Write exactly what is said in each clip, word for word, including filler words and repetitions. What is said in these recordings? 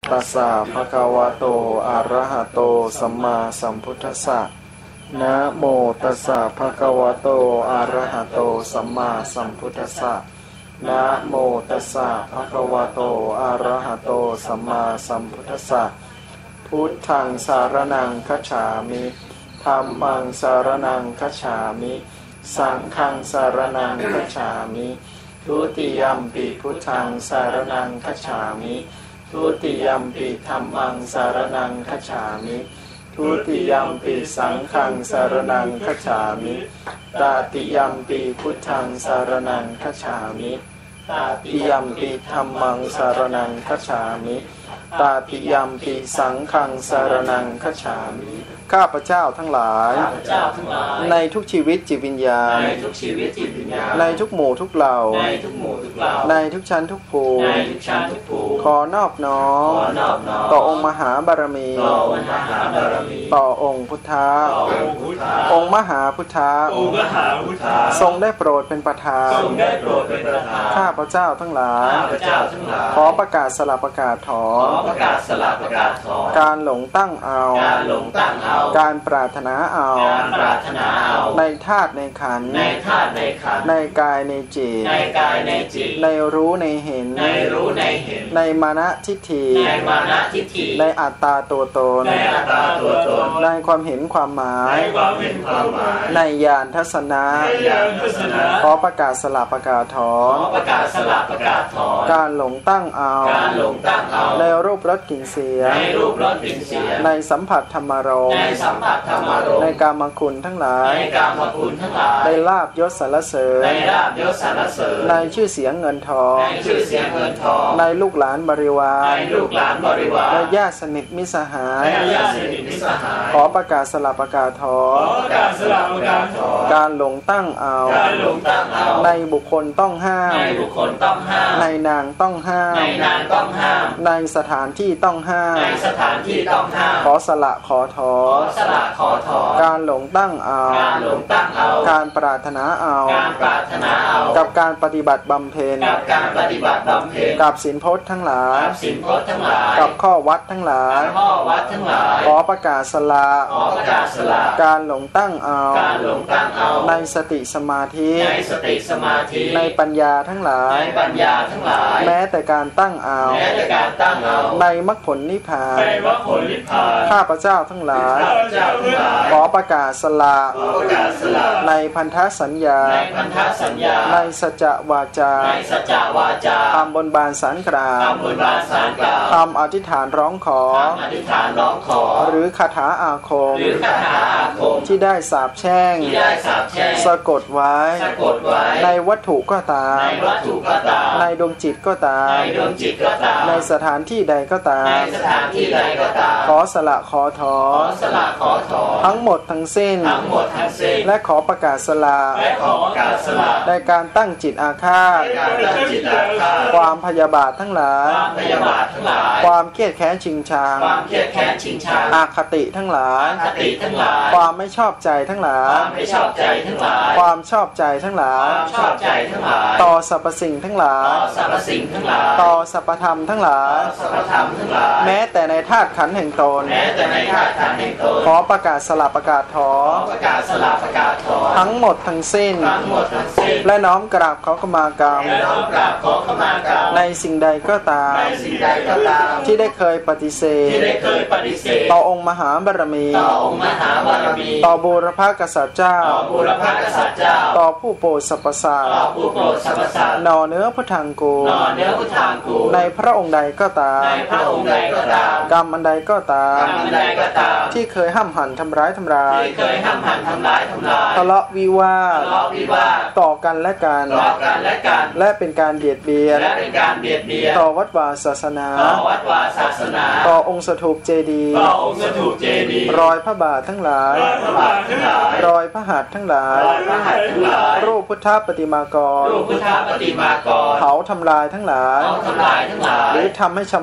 ตัสสะภะคะวะโตอะระหะโตสัมมาสัมพุทธัสสะนะโมตัสสะภะคะวะโตอะระหะโตสัมมาสัมพุทธัสสะนะโมตัสสะภะคะวะโตอะระหะโตสัมมาสัมพุทธัสสะพุทธังสารนังคัจฉามิธัมมังสารนังคัจฉามิสังฆังสารนังคัจฉามิทุติยัมปิพุทธังสารนังคัจฉามิทุติยัมปิธัมมังสารนังคัจฉามิทุติยัมปิสังฆังสารนังคัจฉามิตติยัมปิพุทธังสารนังคัจฉามิตติยัมปิธัมมังสารนังคัจฉามิตติยัมปิสังฆังสารนังคัจฉามิข้าพเจ้าทั้งหลายในทุกชีวิตจิตวิญญาณในทุกหมู่ทุกเหล่าในทุกชั้นทุกภูมิขอนอบน้อมต่อองค์มหาบารมีต่อองค์พุทธะองค์มหาพุทธะทรงได้โปรดเป็นประธานข้าพเจ้าทั้งหลายขอประกาศสลับประกาศถอนการหลงตั้งเอาการปรารถนาเอาในธาตุในขันธ์ในกายในจิตในรู้ในเห็นในมานะทิฏฐิในอัตตาตัวตนในความเห็นความหมายในญาณทัศนะขอประกาศสลับประกาศถอนการหลงตั้งเอาในรูปรสกลิ่นเสียงในสัมผัสธรรมารมณ์ในกามคุณทั้งหลายในลาภยศสรรเสริญในชื่อเสียงเงินทองในลูกหลานบริวารในญาติสนิทมิตรสหายขอประกาศสลับประกาศถอนการหลงตั้งเอาในบุคคลต้องห้ามในนางต้องห้ามในสถานที่ต้องห้ามขอสละขอถอนการหลงตั้งเอาการปรารถนาเอากับการปฏิบัติบำเพ็ญกับศีลพจน์ทั้งหลายกับข้อวัดทั้งหลายขอประกาศสละการหลงตั้งเอาในสติสมาธิในปัญญาทั้งหลายแม้แต่การตั้งเอาในมรรคผลนิพพานข้าพเจ้าทั้งหลายขอประกาศสละในพันธสัญญาในสัจจวาจาคำบนบานสารกล่าวคำอธิษฐานร้องขอหรือคาถาอาคมที่ได้สาปแช่งสะกดไว้ในวัตถุก็ตามในดวงจิตก็ตามในสถานที่ใดก็ตามขอสละขอถอนทั้งหมดทั้งสิ้นและขอประกาศสละในการตั้งจิตอาฆาตความพยาบาททั้งหลายความเครียดแค้นชิงชังอคติทั้งหลายความไม่ชอบใจทั้งหลายความชอบใจทั้งหลายต่อสรรพสิ่งทั้งหลายต่อสรรพธรรมทั้งหลายแม้แต่ในธาตุขันธ์แห่งตนขอประกาศสลับประกาศถอนทั้งหมดทั้งสิ้นและน้อมกราบขอขมากรรมในสิ่งใดก็ตามที่ได้เคยปฏิเสธต่อองค์มหาบารมีต่อบูรพกษัตริย์เจ้าต่อผู้โปรดสรรพสัตว์นอเนื้อพุทธังกูในพระองค์ใดก็ตามกรรมอันใดก็ตามที่เคยห้ำหั่นทำร้ายทำลายทะเลาะวิวาทต่อกันและกันและเป็นการเบียดเบียนต่อวัดวาศาสนาต่อองค์สถูปเจดีย์รอยพระบาททั้งหลายรอยพระหัตถ์ทั้งหลายรูปพุทธปฏิมากรเผาทำลายทั้งหลายหรือทำให้ชำ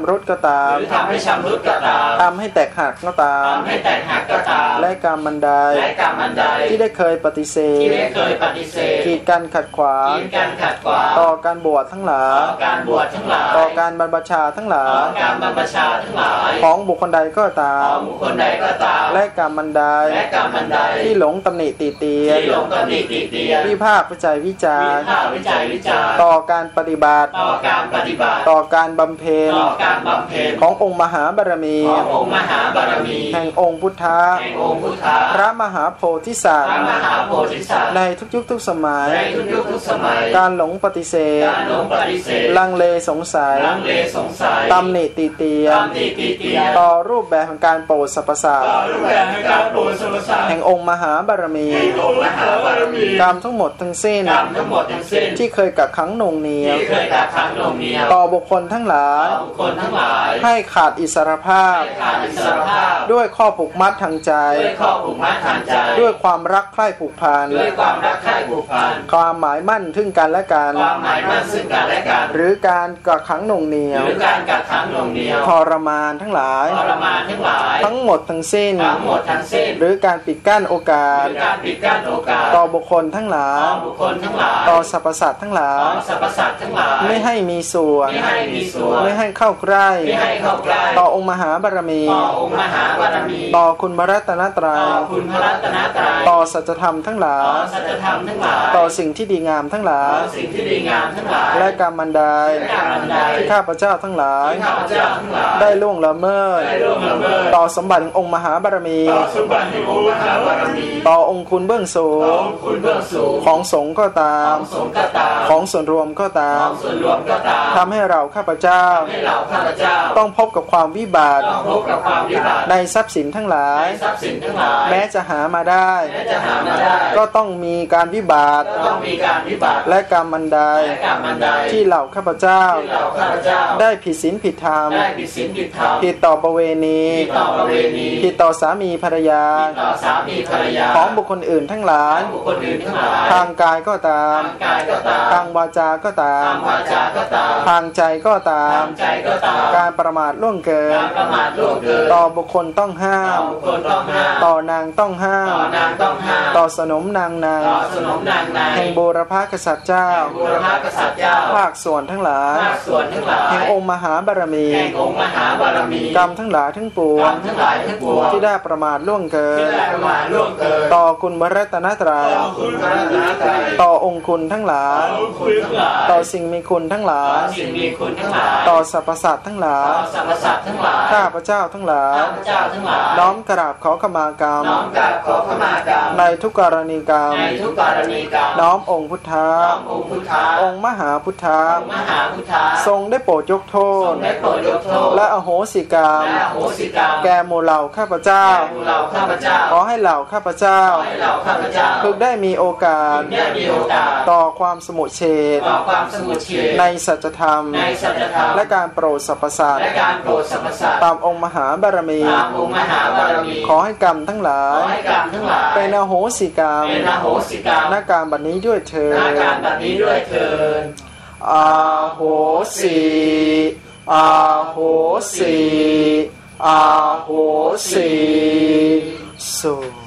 ำรุดก็ตามหรือทำให้ชำรุดก็ตามทำให้แตกหักก็ตามทำให้แตกหักก็ตามและกรรมมันใดและกรรมมันใดที่ได้เคยปฏิเสธที่ได้เคยปฏิเสธกีดกันขัดขวางกีดกันขัดขวางต่อการบวชทั้งหลายต่อการบวชทั้งหลายต่อการบรรพชาทั้งหลายต่อการบรรพชาทั้งหลายของบุคคลใดก็ตามของบุคคลใดก็ตามและกรรมมันใดและกรรมมันใดที่หลงตำหนิติเตียนที่หลงตำหนิติเตียนวิพากษ์วิจัยวิจารณ์วิพากษ์วิจัยวิจารณ์ต่อการปฏิบัติต่อการปฏิบัติต่อการบำเพ็ญต่อการบำเพ็ญขององค์มหาบารมีขององค์มหาบารมีแห่งองค์พุทธะแห่งองค์พุทธะพระมหาโพธิสัตว์พระมหาโพธิสัตว์ในทุกยุคทุกสมัยในทุกยุคทุกสมัยการหลงปฏิเสธการหลงปฏิเสธลังเลสงสัยลังเลสงสัยตำหนิติเตียนตำหนิติเตียนต่อรูปแบบของการโปรดสรรพสัตว์ต่อรูปแบบของการโปรดสรรพสัตว์แห่งองค์มหาบารมีแห่งองค์มหาบารมีกรรมทั้งหมดทั้งสิ้นกรรมทั้งหมดทั้งสิ้นที่เคยกักขังหน่วงเหนี่ยวที่เคยกักขังหน่วงเหนี่ยวต่อบุคคลทั้งหลายต่อบุคคลทั้งหลายให้ขาดอิสรภาพให้ขาดอิสรภาพด้วยข้อผูกมัดทางใจด้วยข้อผูกมัดทางใจด้วยความรักใคร่ผูกพันด้วยความรักใคร่ผูกพันความหมายมั่นถึงกันและกันความหมายมั่นซึ่งกันและกันหรือการกักขังหน่วงเหนี่ยวหรือการกักขังหน่วงเหนี่ยวทรมานทั้งหลายทรมานทั้งหลายทั้งหมดทั้งสิ้นทั้งหมดทั้งสิ้นหรือการปิดกั้นโอกาสหรือการปิดกั้นโอกาสต่อบุคคลทั้งหลายต่อบุคคลทั้งหลายต่อสรรพสัตว์ทั้งหลายต่อสรรพสัตว์ทั้งหลายไม่ให้มีส่วนไม่ให้มีส่วนไม่ให้เข้าใกล้ไม่ให้เข้าใกล้ต่อองค์มหาบารมีต่อองค์มหาบารมีต่อคุณพระรัตนตรัยต่อคุณพระรัตนตรัยต่อสัจธรรมทั้งหลายต่อสัจธรรมทั้งหลายต่อสิ่งที่ดีงามทั้งหลายต่อสิ่งที่ดีงามทั้งหลายและกรรมมันใดที่ข้าพเจ้าทั้งหลายได้ล่วงละเมิดต่อสมบัติขององค์มหาบารมีต่อองค์คุณเบื้องสูงของสงฆ์ก็ตามของส่วนรวมก็ตามทำให้เราข้าพเจ้าต้องพบกับความวิบัติในทรัพย์สินทั้งหลายแม้จะหามาได้ก็ต้องมีการวิบัติและกรรมมันใดที่เหล่าข้าพเจ้าได้ผิดศีลผิดธรรมผิดต่อประเวณีผิดต่อสามีภรรยาของบุคคลอื่นทั้งหลายทางกายก็ตามทางวาจาก็ตามทางใจก็ตามการประมาทล่วงเกินต่อบุคคลต้องห้ามต่อนางต้องห้ามต่อสนมนางนางแห่งบูรพกษัตริย์เจ้าภาคส่วนทั้งหลายแห่งองค์มหาบารมีกรรมทั้งหลายทั้งปวงที่ได้ประมาทล่วงเกินต่อคุณพระรัตนตรัยต่อองค์คุณทั้งหลายต่อสิ่งมีคุณทั้งหลายต่อสรรพสัตว์ทั้งหลายข้าพเจ้าทั้งหลายน้อมกราบขอขมากรรมในทุกกรณีกรรมน้อมองค์พุทธะองค์มหาพุทธะทรงได้โปรดยกโทษและอโหสิกรรมแก่หมู่เหล่าข้าพเจ้าขอให้เหล่าข้าพเจ้าพึงได้มีโอกาสต่อความสมุทเฉทในสัจธรรมและการโปรดสรรพสัตว์ตามองค์มหาบารมีขอให้กรรมทั้งหลายเป็นอโหสิกรรมณการบัดนี้ด้วยเถิดอาโหสิอาโหสิอาโหสิสุ